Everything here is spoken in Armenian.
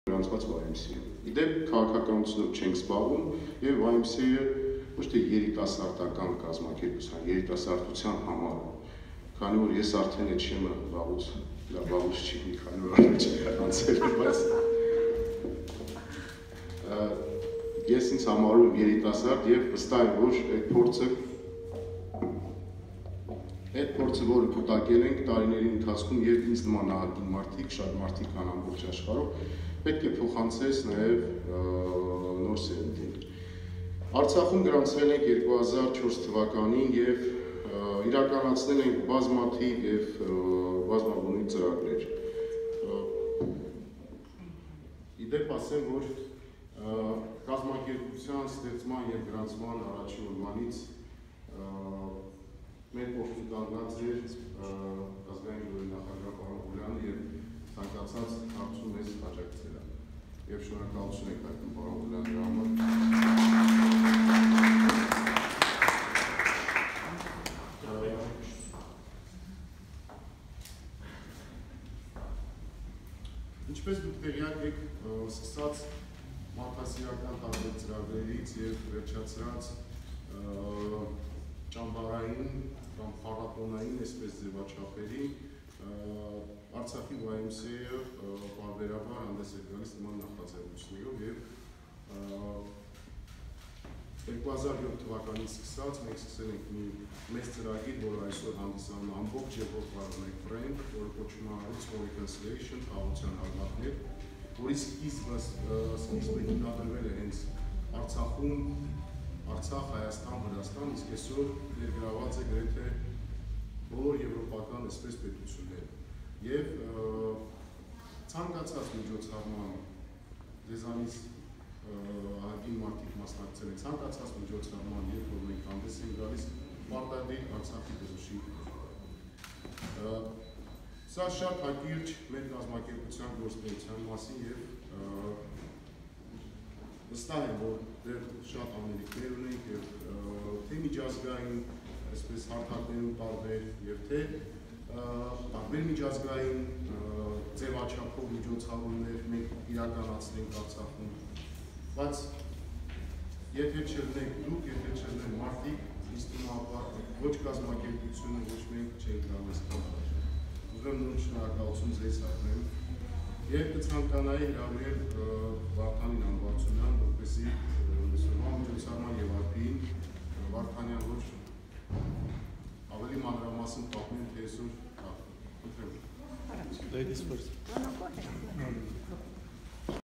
գրանցված YMCA։ Իդեպ քաղաքականությունով չենք զբաղվում եւ YMCA-ը ոչ թե երիտասարդական կազմակերպության, երիտասարդության համար, քանի որ ես արդեն այդ շեմը վաղուց չի մի քանի օր առաջ անցել, բայց ես ինձ համարում եմ երիտասարդ եւ վստահ եմ, որ այդ փորձը, որը կուտակել ենք տարիների ընթացքում եւ ինձ նման ահագին մարդիկ, շատ մարդիկ կան ամբողջ աշխարհում, պետք է փոխանցես նաեւ նոր սերունդին։ Արցախում գրանցվել ենք 2004 թվականին եւ իրականացնել ենք բազմաթիվ եւ բազմաբնույթ ծրագրեր։ Իդեպ ասեմ, որ կազմակերպության ստեղծման եւ գրանցման առաջին օրվանից մեր կողքին կանգնած էր ազգային ժողովի նախագահ պարոն Ղուլյանը եւ ցանկացած հարցում մեզ աջակցել է։ Եվ շնորհակալություն ենք հայտնում պարոն Ղուլյանի համար։ Ինչպես դուք տեղյակ եք, սկսած մարդասիրական տարբեր ծրագրերից եւ վերջացրած ճամբարային կամ փառատոնային այսպես ձևաչափերի Արցախի YMCA-ը պարբերաբար հանդես է գալիս նման նախաձեռնություններով եւ 2007 թվականից սկսած մենք սկսել ենք մի մեծ ծրագիր, որը այսօր հանդիսանում է ամբողջ Եվրոպայում մեկ բրենդ, որը կոչվում է Reconciliation, խաղաղության հարթակներ, որի սկիզբը հիմնադրվել է հենց Արցախում, Արցախ, Հայաստան, Վրաստան, իսկ այսօր ներգրաված է գրեթե բոլոր եվրոպական այսպես պետությունները։ Եվ ցանկացած միջոցառման ձեզանից ահագին մարդիկ մասնակցել են ցանկացած միջոցառման, երբ որ մենք հանդես ենք գալիս պարտադիր Արցախի դրոշի։ Սա շատ հակիրճ մեր կազմակերպության գործունեության մասին եւ վստահ եմ, որ դեռ շատ անելիքներ ունենք եւ թե միջազգային այսպես հարթակներում տարբեր եւ թե տարբեր միջազգային ձևաչափով միջոցառումներ մենք իրականացնենք Արցախում, բայց եթե չլինենք դուք, եթե չլինեն մարդիկ, ինձ թվում է ոչ կազմակերպությունը, ոչ մենք չենք կարող ստանալ։ Ուզում նույն շնորհակալություն ձեզ հայտնեմ եւ կցանկանայի հրավիրել Վարդանին Համբարձումյան, որպեսզի այսօրվա միջոցառման եւ Արպիին Վարդանյան ոչ ավելի մանրամասն պատմեն թե այսօր Ladies first.